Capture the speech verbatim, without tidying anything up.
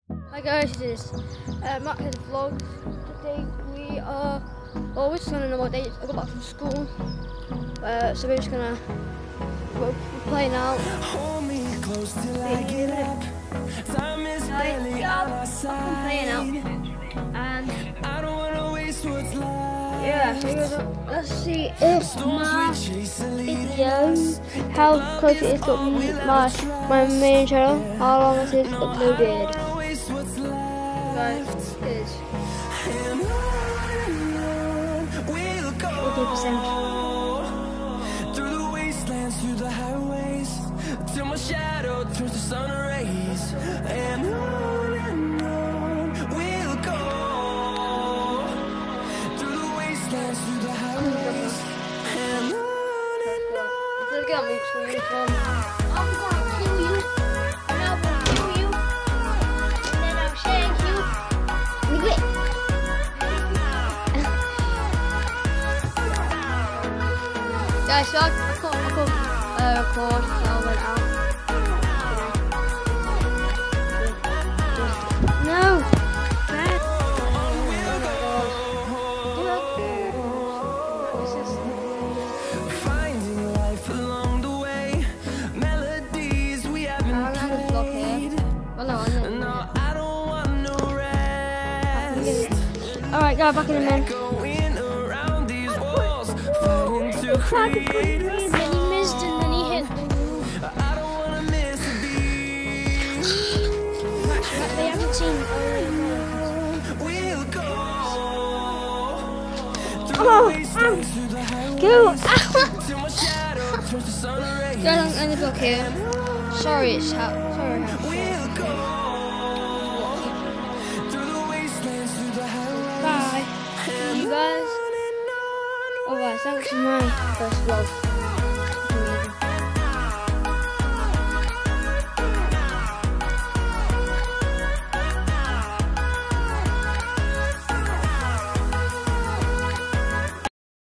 Hi guys, it is uh, Matt here, the vlog. Today we are, well we're just on a normal day. I got back from school, uh, so we're just gonna, we're, we're playing out. Hold me close till I get up. Time is barely on our side. Playing out. And I don't wanna waste what's left. yeah, so we're, let's see if my video, how close it is to my, my main channel, how long it is uploaded. Guys, it is forty percent. Through the wastelands, through the highways, till my shadow turns to sun rays. And on and on we'll go. Through the wastelands, through the highways, and on and on. Let's get me to uniform. I'm gonna kill you, and I'm gonna kill you, and then I'll shank you. Nigga. Guys, so I, I can't, I can't uh, record, so I went out. No! Fred! Finding life along the way, melodies we haven't I'm gonna have a vlog here. Well, no, I'm not. No, I don't want no rest. Alright, go back in a minute. Going around these walls, fighting to create. Then he missed and then he hit. I don't wanna miss a beat. They haven't seen. We'll go through Oh, the wastelands, through the highways, Go! till my shadow turns to sun rays. Guys, I'm in the vlog here. Sorry, it's how. Sorry, how. We'll go through the wastelands, through the highways. Bye. See you guys. Alright, thanks for my first vlog.